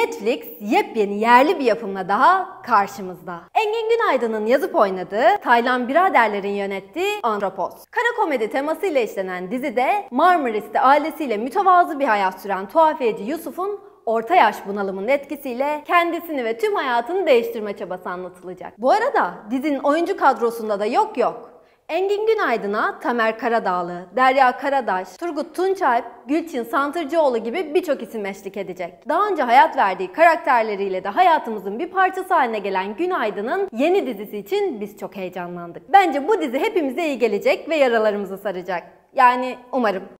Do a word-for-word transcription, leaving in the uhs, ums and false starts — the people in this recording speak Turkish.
Netflix yepyeni yerli bir yapımla daha karşımızda. Engin Günaydın'ın yazıp oynadığı, Taylan Biraderler'in yönettiği Andropos. Kara komedi temasıyla işlenen dizide Marmaris'te ailesiyle mütevazı bir hayat süren tuhafiyeci Yusuf'un orta yaş bunalımının etkisiyle kendisini ve tüm hayatını değiştirme çabası anlatılacak. Bu arada dizinin oyuncu kadrosunda da yok yok. Engin Günaydın'a Tamer Karadağlı, Derya Karadaş, Turgut Tunçalp, Gülçin Santırcıoğlu gibi birçok isim eşlik edecek. Daha önce hayat verdiği karakterleriyle de hayatımızın bir parçası haline gelen Günaydın'ın yeni dizisi için biz çok heyecanlandık. Bence bu dizi hepimize iyi gelecek ve yaralarımızı saracak. Yani umarım.